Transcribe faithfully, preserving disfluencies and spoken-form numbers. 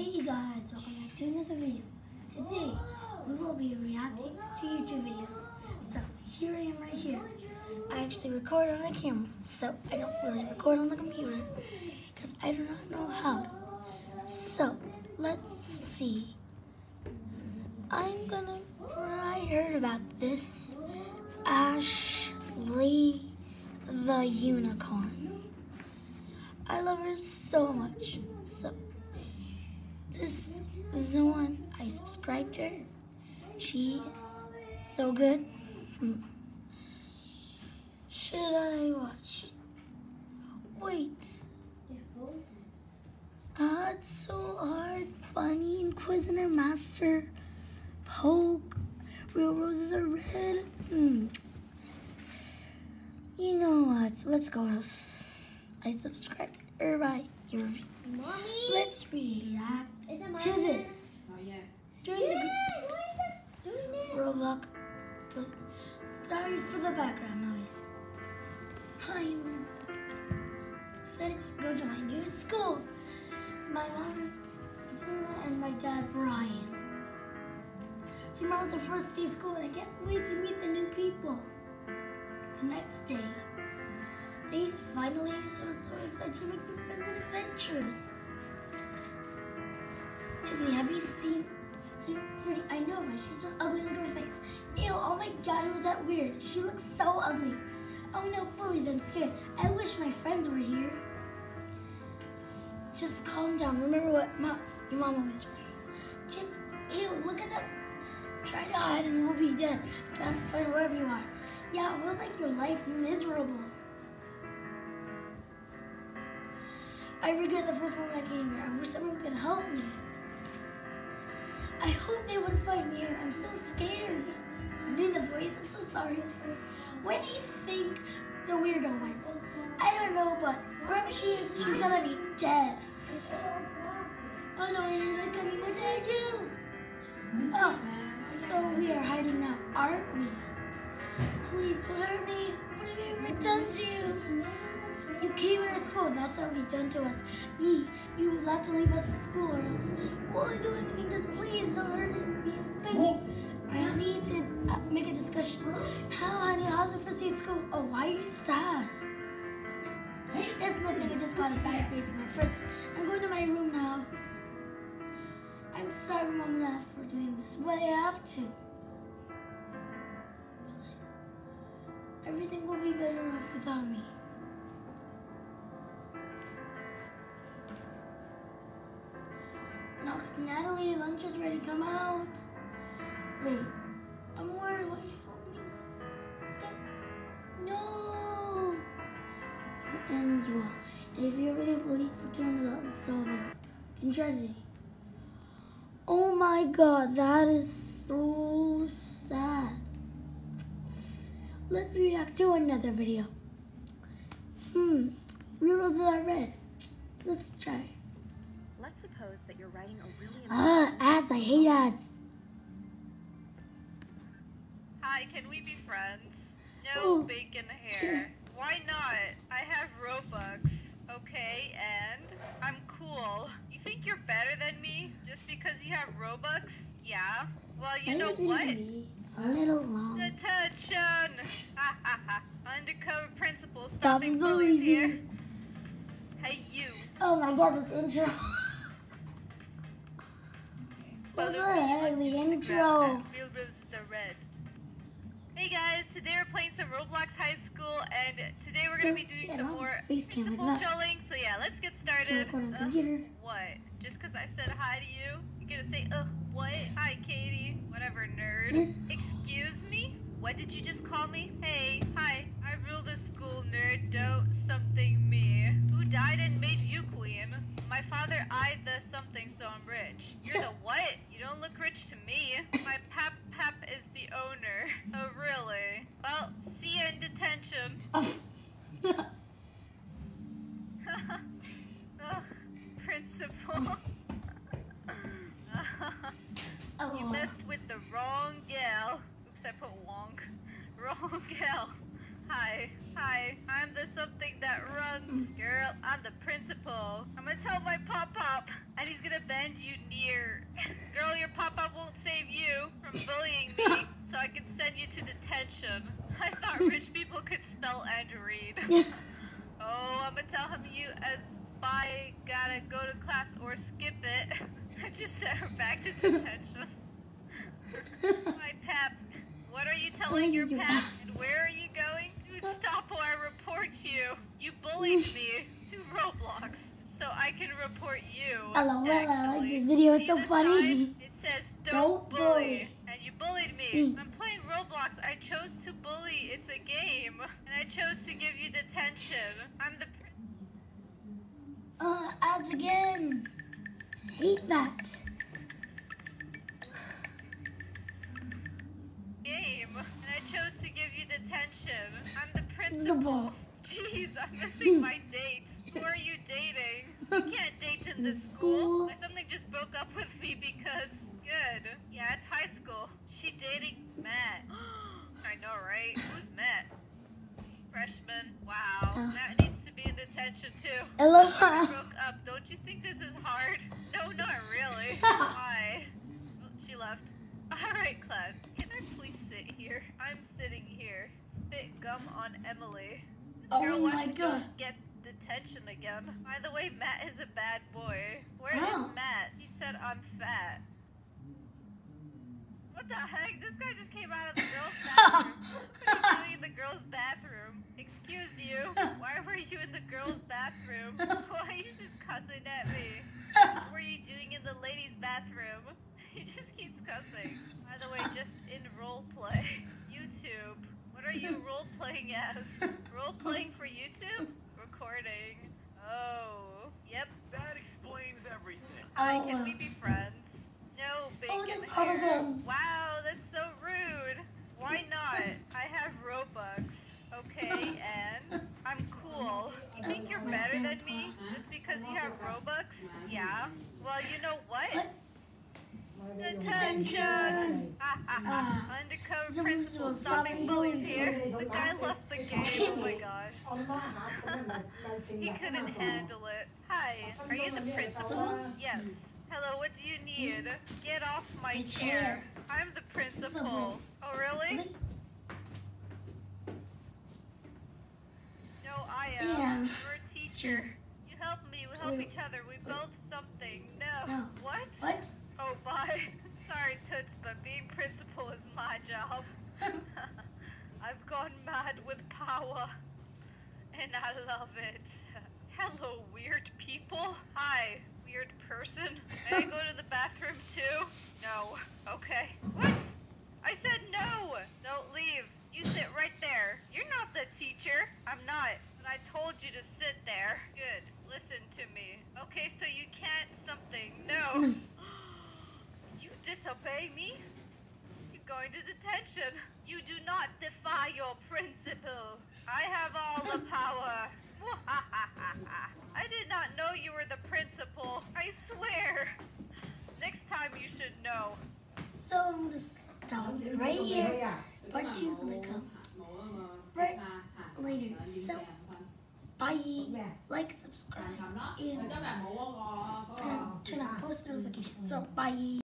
Hey guys, welcome back to another video. Today, we will be reacting to YouTube videos. So, here I am right here. I actually record on the camera, so I don't really record on the computer because I do not know how to. So, let's see. I'm gonna, I heard about this Ashley the Unicorn. I love her so much. So, this is the one I subscribed to her. She is so good. Hmm. Should I watch? Wait. Ah, uh, it's so hard. Funny, Inquisitor, Master, Poke, Real Roses Are Red. Hmm. You know what? Let's go. I subscribed her by your review. Mommy. Let's react to this. Oh, yeah. During the Roblox. Sorry for the background noise. Hi, I'm excited to go to my new school. My mom and my dad Brian. Tomorrow's the first day of school and I can't wait to meet the new people. The next day. Days finally, so so excited to make new friends and adventures. Tiffany, have you seen the pretty? I know, right? She's so ugly. Look at her face. Ew! Oh my God, was that weird? She looks so ugly. Oh no, bullies! I'm scared. I wish my friends were here. Just calm down. Remember what mom, your mom always told me. Tiff, ew! Look at them. Try to hide and we'll be dead. Find wherever you are. Yeah, we'll make your life miserable. I regret the first moment I came here. I wish someone could help me. I hope they would find me here. I'm so scared. I'm doing the voice. I'm so sorry. Where do you think the weirdo went? I don't know, but wherever she is, she's gonna be dead. Oh no, I hear them coming. What did I do? Oh, so we are hiding now, aren't we? Please don't hurt me. What have I ever done to you? You came in our school, that's what you've done to us. Yee, you will have to leave us at school or else. Will I do anything? Just please don't hurt me. Thank you. I need to uh, make a discussion. How, honey, how's the first day of school? Oh, why are you sad? It's nothing, I just got a bad grade for my first. I'm going to my room now. I'm sorry, Mom and Dad, for doing this, but I have to. Everything will be better off without me. Nox, Natalie, lunch is ready. Come out. Wait, I'm worried. Why you help me? No. It ends well. And if you're really bullied, you turn it up. It's over. In tragedy. Oh my God, that is so sad. Let's react to another video. Hmm. Real Roses Are Red. Let's try. Let's suppose that you're writing a really Ah, ads. I hate ads. Hi, can we be friends? No Ooh. bacon hair. Why not? I have Robux, okay, and I'm cool. You think you're better than me just because you have Robux? Yeah. Well, you know what? A little long. Attention! Ha ha ha. Undercover principal Stopping stopping bullies bullies here. here. Hey, you. Oh my God, this intro. What the Follow me heck, on the Instagram intro. at Real Roses Are Red. Hey guys, today we're playing some Roblox High School, and today we're going to be So, doing yeah, some don't more face cam like principal that. trolling. So yeah, let's get started. Can't record on Ugh, computer. what? Just because I said hi to you? You're going to say, ugh, what? Hi, Katie. Whatever, nerd. Nerd. Excuse me? What did you just call me? Hey, hi. I rule the school, nerd. Don't something me. Who died and made you queen? My father eyed the something, so I'm rich. You're the what? You don't look rich to me. My pap pap is the owner. Oh, really? Well, see you in detention. Oh. Ugh, principal. You Oh. messed with the wrong gal. Oops, I put wonk. Wrong gal. Hi, hi, I'm the something that runs. Girl, I'm the principal. I'm gonna tell my pop-pop. and he's gonna bend you near. Girl, your papa won't save you from bullying me, so I can send you to detention. I thought rich people could spell and read. Oh, I'm gonna tell him you as bye, gotta go to class or skip it. I just sent her back to detention. My pap, what are you telling your pap? And where are you going? Dude, stop or I report you. You bullied me to Roblox, so I can report you. Hello, hello, I like actually. this video. It's See so the funny. sign? It says don't, Don't bully. bully. And you bullied me. Mm. I'm playing Roblox. I chose to bully. It's a game. And I chose to give you detention. I'm the pr- Uh, ads again. Hate that. game. And I chose to give you detention. I'm the Principal. principal. Jeez, I'm missing my dates. Who are you dating? You can't date in this school. School. My something just broke up with me because... Good. Yeah, it's high school. She dating Matt. I know, right? Who's Matt? Freshman. Wow. Uh. Matt needs to be in detention too. We Aloha. broke up. Don't you think this is hard? No, not really. Why? Oh, she left. Alright, class. Can I please sit here? I'm sitting here. Spit gum on Emily. This Oh girl my wants to go God. get detention again. By the way, Matt is a bad boy. Where is Oh. Matt? He said I'm fat. What the heck? This guy just came out of the girls' bathroom. What are you doing in the girls' bathroom? Excuse you. Why were you in the girls' bathroom? Why are you just cussing at me? What were you doing in the ladies' bathroom? He just keeps cussing. By the way, just in role play. YouTube. What are you role playing as? Role playing for YouTube? Recording. Oh. Yep. That explains everything. Hi, Oh, can uh, we be friends? No Oh, bacon that's part of hair. them. Wow, that's so rude. Why not? I have Robux. Okay, and I'm cool. You think you're better than me just because you have Robux? Yeah. Well, you know what? What? Detention! Ha ha ha. Ah. Undercover The principal principal stopping stopping bullies bullies here. here. The guy left the game. Oh my gosh. He couldn't handle it. Hi, are you the principal? Yes. Hello, what do you need? Get off my My chair. chair. I'm the principal. Principal. Oh, really? Really? No, I am. Yeah. You're a teacher. You help me, we help Wait. each other. We both something. No. No. What? What? Oh, bye. Sorry, Toots, but being principal is my job. I've gone mad with power, and I love it. Hello, weird people. Hi, weird person. May I go to the bathroom too? No. Okay. What? I said no. Don't leave. You sit right there. You're not the teacher. I'm not. But I told you to sit there. Good. Listen to me. Okay, so you can't something. No. You disobey me? You're going to detention. You do not defy your principal. I have all the power. I did not know you were the principal. I swear. Next time you should know. So I'm gonna stop it right here. Part two is gonna come right later. So bye. Like, subscribe, and turn on post notifications. So bye.